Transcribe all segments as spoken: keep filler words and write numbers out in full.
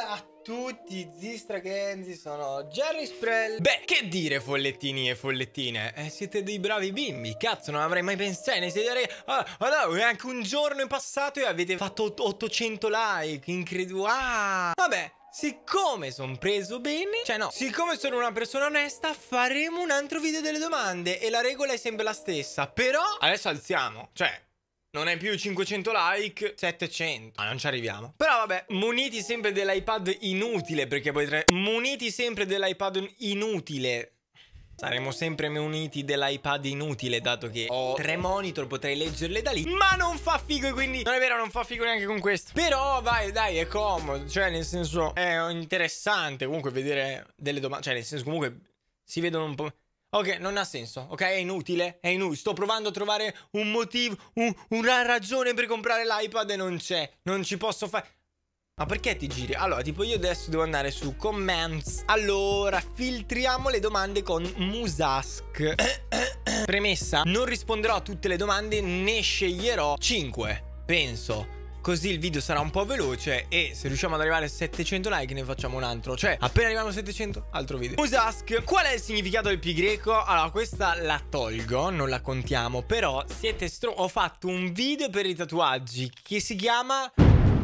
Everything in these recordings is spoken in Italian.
a tutti, Zistragenzi, sono Jerry Sprell. Beh, che dire follettini e follettine, eh, siete dei bravi bimbi, cazzo, non avrei mai pensato, ne siete ah, ah no, anche un giorno è passato e avete fatto ottocento like, incredibile. Ah, vabbè, siccome sono preso bene, cioè no, siccome sono una persona onesta, faremo un altro video delle domande e la regola è sempre la stessa, però adesso alziamo, cioè non è più cinquecento like, settecento. Ma non ci arriviamo. Però vabbè, muniti sempre dell'iPad inutile, perché potrei... Muniti sempre dell'iPad inutile. Saremo sempre muniti dell'iPad inutile, dato che ho tre monitor, potrei leggerle da lì. Ma non fa figo, quindi non è vero, non fa figo neanche con questo. Però vai, dai, è comodo. Cioè, nel senso, è interessante comunque vedere delle domande. Cioè, nel senso, comunque si vedono un po'... Ok, non ha senso, ok? È inutile, è inutile. Sto provando a trovare un motivo, un, una ragione per comprare l'iPad e non c'è. Non ci posso fare. Ma perché ti giri? Allora, tipo io adesso devo andare su comments. Allora, filtriamo le domande con Musask. Premessa, non risponderò a tutte le domande, ne sceglierò cinque, penso. Così il video sarà un po' veloce e se riusciamo ad arrivare a settecento like ne facciamo un altro. Cioè, appena arriviamo a settecento, altro video. Musask, qual è il significato del pi greco? Allora, questa la tolgo, non la contiamo. Però siete stro... Ho fatto un video per i tatuaggi che si chiama...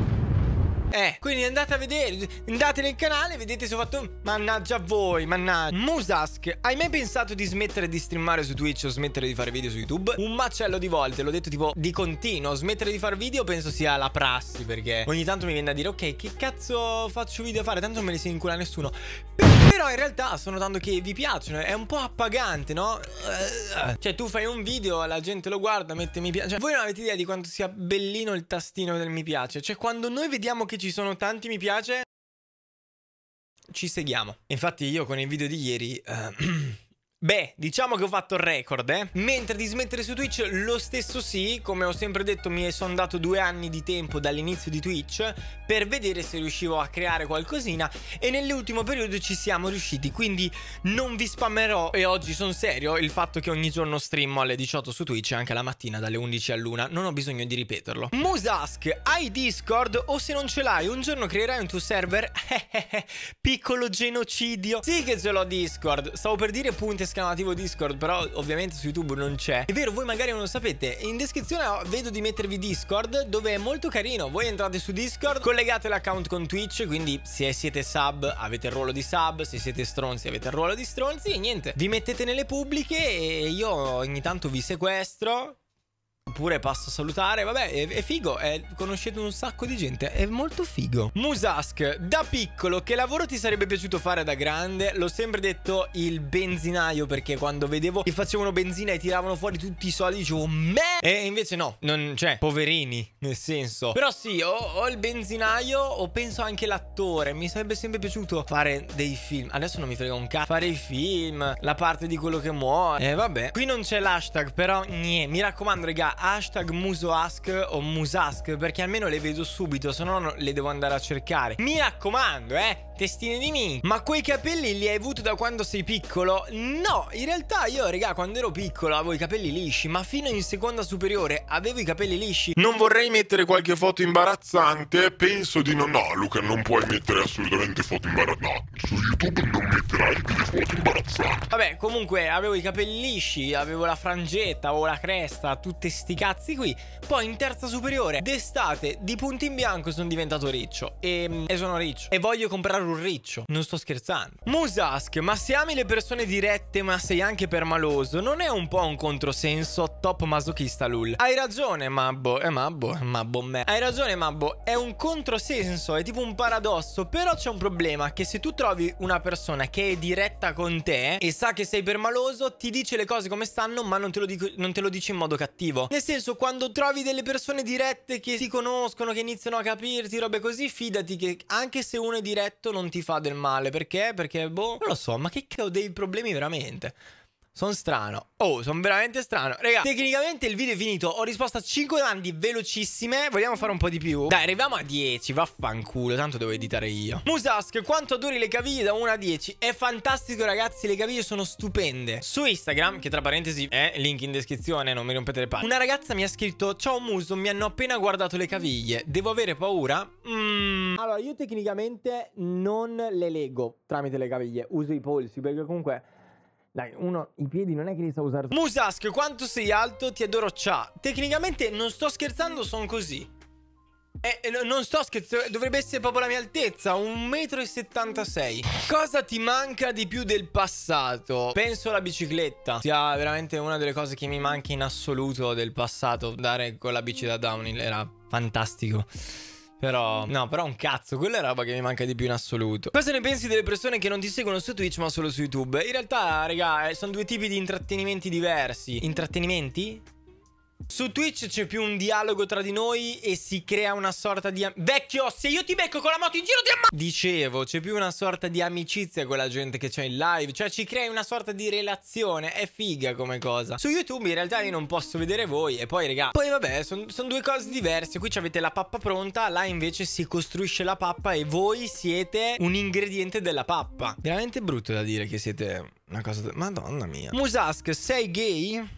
Eh, quindi andate a vedere, andate nel canale, vedete se ho fatto... Mannaggia a voi, mannaggia. Musask, hai mai pensato di smettere di streamare su Twitch o smettere di fare video su YouTube? Un macello di volte, l'ho detto tipo di continuo. Smettere di fare video penso sia la prassi, perché ogni tanto mi viene da dire ok, che cazzo faccio video a fare? Tanto non me ne si incula nessuno. Però in realtà sto notando che vi piacciono, è un po' appagante, no? Cioè tu fai un video, la gente lo guarda, mette mi piace. Cioè, voi non avete idea di quanto sia bellino il tastino del mi piace. Cioè quando noi vediamo che ci sono tanti mi piace, ci seguiamo. Infatti io con il video di ieri... Uh, beh, diciamo che ho fatto il record, eh. Mentre di smettere su Twitch lo stesso sì. Come ho sempre detto, mi sono dato due anni di tempo dall'inizio di Twitch per vedere se riuscivo a creare qualcosina e nell'ultimo periodo ci siamo riusciti. Quindi non vi spammerò, e oggi sono serio, il fatto che ogni giorno streamo alle diciotto su Twitch e anche la mattina dalle undici all'una. Non ho bisogno di ripeterlo. Musask, hai Discord? O se non ce l'hai, un giorno creerai un tuo server? Piccolo genocidio. Sì che ce l'ho Discord. Stavo per dire punte esclamativo Discord, però ovviamente su YouTube non c'è. È vero, voi magari non lo sapete. In descrizione vedo di mettervi Discord, dove è molto carino. Voi entrate su Discord, collegate l'account con Twitch, quindi se siete sub avete il ruolo di sub, se siete stronzi avete il ruolo di stronzi e niente, vi mettete nelle pubbliche e io ogni tanto vi sequestro. Oppure passo a salutare, vabbè, è, è figo, è, conoscete un sacco di gente, è molto figo. Musask, da piccolo che lavoro ti sarebbe piaciuto fare da grande? L'ho sempre detto il benzinaio, perché quando vedevo che facevano benzina e tiravano fuori tutti i soldi dicevo me. E invece no, non, cioè, poverini, nel senso. Però sì, ho, ho il benzinaio, o penso anche l'attore, mi sarebbe sempre piaciuto fare dei film. Adesso non mi frega un cazzo, fare i film, la parte di quello che muore. E eh, vabbè, qui non c'è l'hashtag, però niente, mi raccomando raga, hashtag Musask o Musask, perché almeno le vedo subito, se no le devo andare a cercare. Mi raccomando, eh, testine di me. Ma quei capelli li hai avuti da quando sei piccolo? No, in realtà io, raga, quando ero piccolo avevo i capelli lisci, ma fino in seconda superiore avevo i capelli lisci. Non vorrei mettere qualche foto imbarazzante, penso di no. No, Luca, non puoi mettere assolutamente foto imbarazzanti. Su YouTube non metterai delle foto imbarazzanti. Vabbè, comunque avevo i capelli lisci, avevo la frangetta, avevo la cresta, tutte sti cazzi qui. Poi in terza superiore d'estate di punto in bianco sono diventato riccio e, e sono riccio e voglio comprare un riccio, non sto scherzando. Musask, ma se ami le persone dirette ma sei anche permaloso, non è un po' un controsenso? Top masochista lul. Hai ragione Mabbo, eh Mabbo, Mabbo me. Hai ragione Mabbo, è un controsenso, è tipo un paradosso. Però c'è un problema, che se tu trovi una persona che è diretta con te e sa che sei permaloso, ti dice le cose come stanno ma non te lo, dico, non te lo dice in modo cattivo. Nel senso, quando trovi delle persone dirette che ti conoscono, che iniziano a capirti, robe così, fidati che anche se uno è diretto non ti fa del male. Perché? Perché, boh, non lo so, ma che ho dei problemi veramente. Sono strano. Oh, sono veramente strano. Raga, tecnicamente il video è finito. Ho risposto a cinque domande velocissime. Vogliamo fare un po' di più? Dai, arriviamo a dieci. Vaffanculo, tanto devo editare io. Musask, quanto adori le caviglie da uno a dieci? È fantastico, ragazzi. Le caviglie sono stupende. Su Instagram, che tra parentesi è link in descrizione, non mi rompete le palle, una ragazza mi ha scritto: ciao Muso, mi hanno appena guardato le caviglie. Devo avere paura? Mm. Allora, io tecnicamente non le leggo tramite le caviglie. Uso i polsi, perché comunque... Dai, uno, i piedi non è che li sa usare. Musask, quanto sei alto? Ti adoro, ciao. Tecnicamente non sto scherzando, sono così. Eh, non sto scherzando, dovrebbe essere proprio la mia altezza, un metro e settantasei. Cosa ti manca di più del passato? Penso la bicicletta sia veramente una delle cose che mi manca in assoluto del passato. Dare con la bici da downhill era fantastico. Però, no, però un cazzo, quella è la roba che mi manca di più in assoluto. Cosa ne pensi delle persone che non ti seguono su Twitch ma solo su YouTube? In realtà, raga, sono due tipi di intrattenimenti diversi. Intrattenimenti? Su Twitch c'è più un dialogo tra di noi e si crea una sorta di... Vecchio, se io ti becco con la moto in giro ti ammazzo! Dicevo, c'è più una sorta di amicizia con la gente che c'è in live. Cioè ci crei una sorta di relazione. È figa come cosa. Su YouTube in realtà io non posso vedere voi. E poi, raga, poi vabbè, sono son due cose diverse. Qui avete la pappa pronta. Là invece si costruisce la pappa e voi siete un ingrediente della pappa. Veramente brutto da dire che siete una cosa... Madonna mia. Musask, sei gay?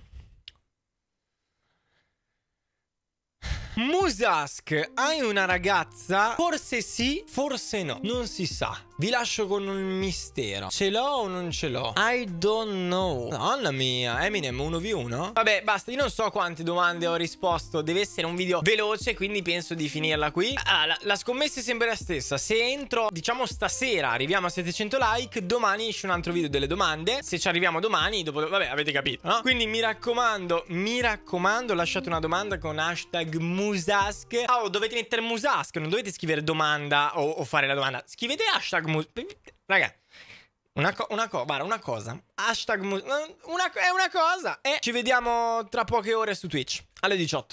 Musask, hai una ragazza? Forse sì, forse no. Non si sa. Vi lascio con un mistero. Ce l'ho o non ce l'ho? I don't know. Madonna mia, Eminem uno vu uno? Vabbè, basta, io non so quante domande ho risposto. Deve essere un video veloce, quindi penso di finirla qui. Ah, la, la scommessa è sempre la stessa. Se entro, diciamo stasera, arriviamo a settecento like, domani esce un altro video delle domande. Se ci arriviamo domani, dopo... Vabbè, avete capito, no? Quindi mi raccomando, mi raccomando, lasciate una domanda con hashtag Musask. Oh, dovete mettere Musask, non dovete scrivere domanda o, o fare la domanda. Scrivete hashtag Musask. Raga, una, co una, co guarda, una cosa. Hashtag Musask. Una, è una cosa. E ci vediamo tra poche ore su Twitch alle diciotto.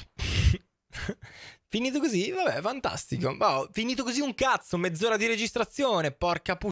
Finito così? Vabbè, fantastico. Oh, finito così un cazzo. Mezz'ora di registrazione. Porca puttana.